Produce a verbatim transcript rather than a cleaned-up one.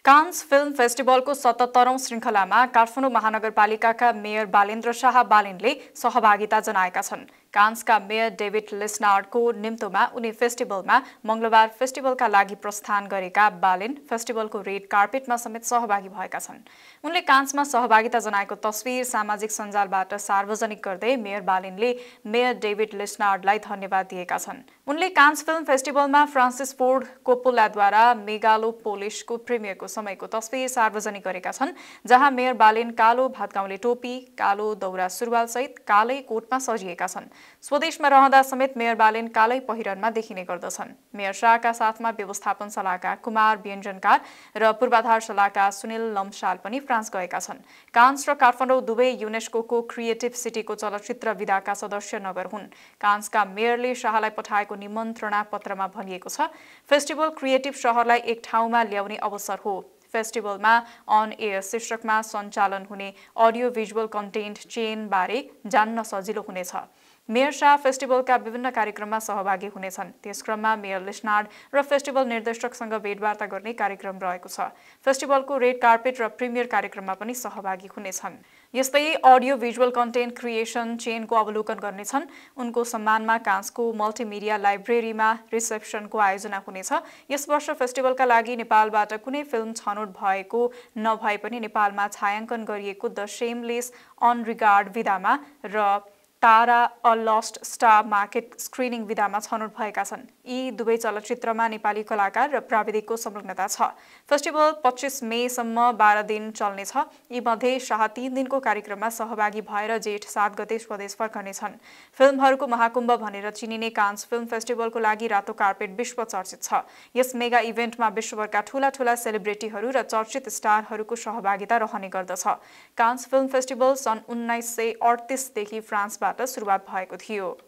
Cannes film फेस्टिभलको सतहत्तरौं श्रृङ्खलामा काठमाडौँ महानगरपालिकाका mayor Balendra Shah बालिनले सहभागिता जनाएका छन्। कान्सका मेयर डेभिड लिस्नार्डको निम्तोमा उनी फेस्टिभलमा मंगलबार फेस्टिभलका लागि प्रस्थान गरेका बालिन फेस्टिभलको रेड कार्पेटमा समेत सहभागी भएका छन्। उनले कान्समा सहभागिता जनाएको तस्विर सामाजिक सञ्जालबाट सार्वजनिक गर्दै मेयर बालिनले मेयर डेभिड लिस्नार्डलाई धन्यवाद दिएका छन्। उनले कान्स फिल्म फेस्टिभलमा फ्रान्सिस फोर्ड कोप्पोलाद्वारा मेगालोपोलिसको प्रिमियरको समयको तस्विर सार्वजनिक गरेका छन्, जहाँ मेयर बालिन कालो भातगाउँले टोपी, कालो दौरा सुरुवाल सहित कालै कोटमा सजिएका छन्। स्वदेशमा रहँदा समेत मेयर बालिन कालै पहिरनमा देखिने गर्दछन्। मेयर शाहका साथमा व्यवस्थापन सल्लाहकार कुमार व्यञ्जनकार र पूर्वाधार सल्लाहकार सुनिल लम्साल पनि फ्रान्स गएका छन्। कान्स र काठमाडौँ दुवै युनेस्कोको क्रिएटिभ सिटीको चलचित्र विधाका सदस्य नगर हुन्। कान्सका मेयरले शाहलाई पठाएको निमन्त्रणा पत्रमा भनिएको छ, फेस्टिभल क्रिएटिभ शहरलाई एक ठाउँमा ल्याउने अवसर हो। फेस्टिभलमा अन एयर शीर्षकमा सञ्चालन हुने अडियो भिजुअल कन्टेन्ट चेन बारे जान्न सजिलो हुनेछ। मेयर शाह फेस्टिभलका विभिन्न कार्यक्रममा सहभागी हुनेछन्। त्यस क्रममा मेयर लिस्नार्ड र फेस्टिभल निर्देशकसँग भेटवार्ता गर्ने कार्यक्रम रहेको छ। फेस्टिभलको रेड कार्पेट र प्रिमियर कार्यक्रममा पनि सहभागी हुनेछन्। यस्तै अडियो भिजुअल कन्टेन्ट क्रिएसन चेनको अवलोकन गर्नेछन्। उनको सम्मानमा कान्सको मल्टिमिडिया लाइब्रेरीमा रिसेप्सनको आयोजना हुनेछ। यस वर्ष फेस्टिभलका लागि नेपालबाट कुनै फिल्म छनौट भएको नभए पनि नेपालमा छायाङ्कन गरिएको द शेमलेस अनरिगार्ड विधामा र Tara a lost star market screening विधामा छनौट भएका छन्। यी दुवै चलचित्रमा नेपाली कलाकार र प्राविधिकको संलग्नता छ। फेस्टिभल पच्चीस मेसम्म बाह्र दिन चल्नेछ। यी मध्ये शाह तीन दिनको कार्यक्रममा सहभागी भएर जेठ सात गते स्वदेश फर्कनेछन्। फिल्महरूको महाकुम्भ भनेर चिनिने कान्स फिल्म फेस्टिभलको लागि रातो कार्पेट विश्व चर्चित छ। यस मेगा इभेन्टमा विश्वभरका ठूला ठूला सेलिब्रिटीहरू र चर्चित स्टारहरूको सहभागिता रहने गर्दछ। कान्स फिल्म फेस्टिभल सन् उन्नाइस सय अडतीसदेखि फ्रान्सबाट सुरुवात भएको थियो।